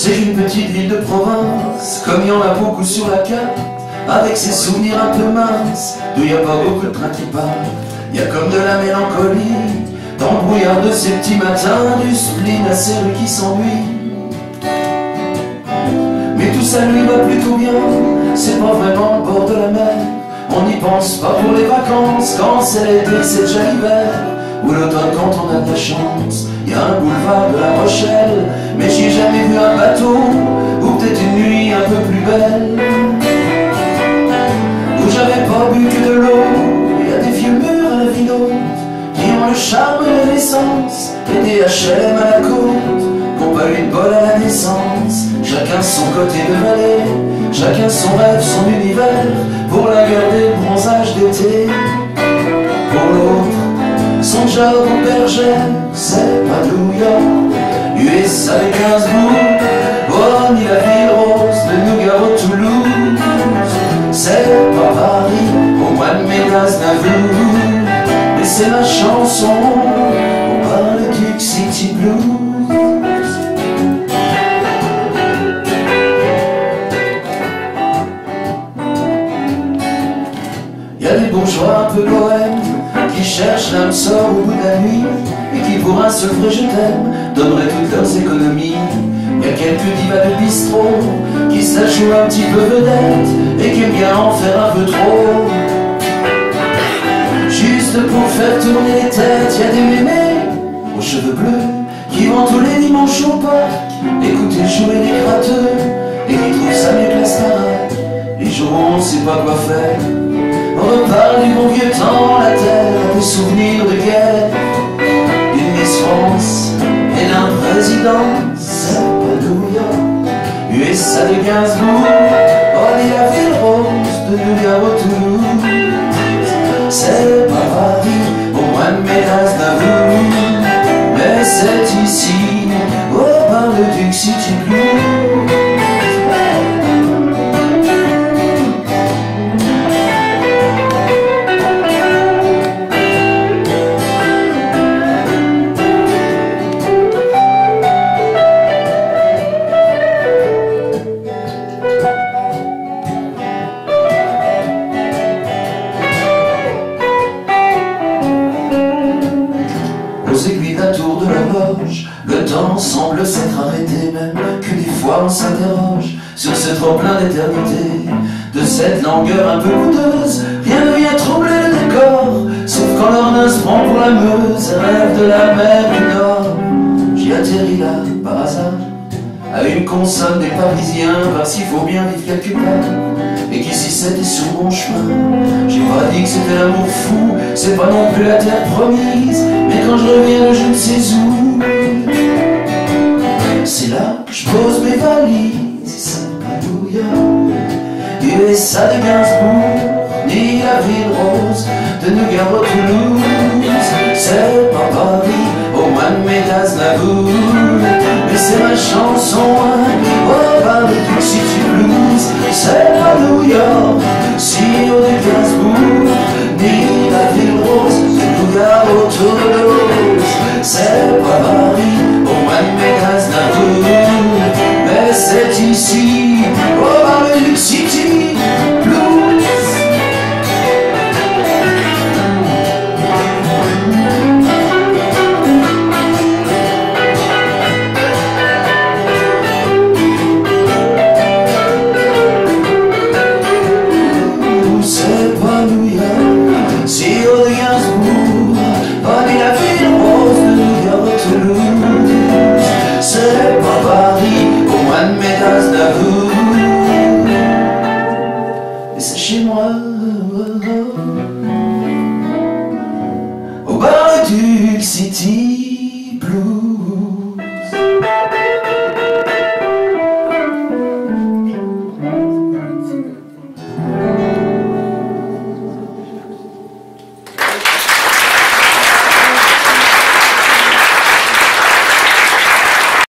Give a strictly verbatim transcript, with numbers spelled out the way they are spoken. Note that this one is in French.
C'est une petite ville de province, comme il y en a beaucoup sur la carte, avec ses souvenirs un peu minces, d'où il n'y a pas beaucoup de trains qui partent. Il y a comme de la mélancolie, dans le brouillard de ces petits matins, du spleen à ces rues qui s'ennuient. Mais tout ça lui va plutôt bien, c'est pas vraiment le bord de la mer. On n'y pense pas pour les vacances, quand c'est l'été c'est déjà l'hiver, ou l'automne quand on a de la chance. Il y a un boulevard de La Rochelle, mais j'y ai jamais vu un bateau, ou peut-être une nuit un peu plus belle, où j'avais pas bu que de l'eau. Il y a des vieux murs à la ville haute, qui ont le charme de l'essence, et des H L M à la côte, qu'ont pas eu de bol à la naissance. Chacun son côté de vallée, chacun son rêve, son univers, pour la garder le bronzage d'été. Pour l'autre, son job au bergère, c'est pas New York, U S A avec Gainsbourg, oh, ni la ville rose de Nougaro, Toulouse. C'est pas Paris, au mois de mai d'Aznavour, mais c'est ma chanson, on parle du City Blues. Y'a des bourgeois un peu bohèmes qui cherchent l'âme sort au bout de la nuit, et qui pour un seul vrai je t'aime donneraient toutes leurs économies. Y'a quelques divas de bistrot qui se la jouent un petit peu vedette, et qui aiment bien en faire un peu trop, juste pour faire tourner les têtes. Y'a des mémés aux cheveux bleus qui vont tous les dimanches au parc écouter jouer les gratteux, et qui trouvent ça mieux que la Starac. Les jours où on sait pas quoi faire, on reparle du bon vieux temps, la terre, des souvenirs de guerre, d'une Miss France et d'un président. C'est pas New York, U S A de Gainsbourg, on est la ville rose de Nougaro, Toulouse. C'est pas Paris, au mois de mai d'Aznavour, mais c'est ici, on parle du City Blues. Aux aiguilles d'un tour de l'horloge, le temps semble s'être arrêté, même que des fois on s'interroge sur ce trop-plein d'éternité, de cette langueur un peu coûteuse. Rien ne vient troubler le décor, sauf quand l'ornin se prend pour la Meuse, rêve de la mer du Nord. J'y atterris là, par hasard, à une consonne des Parisiens, voir s'il faut bien vivre quelque part, et qu'ici c'était sur mon chemin. J'ai pas dit que c'était l'amour fou, c'est pas non plus la terre promise, mais quand je reviens de je ne sais où, c'est là que je pose mes valises. C'est pas New York, U S A de Gainsbourg, ni la ville rose de Nougaro, Toulouse. C'est pas Paris, au mois de mai d'Aznavour, mais c'est ma chanson, on parle du City Blues. C'est pas New York, si on est Gainsbourg, ni la ville rose de Nougaro, Toulouse. C'est pas Paris, au mois de mai d'Aznavour, mais c'est ici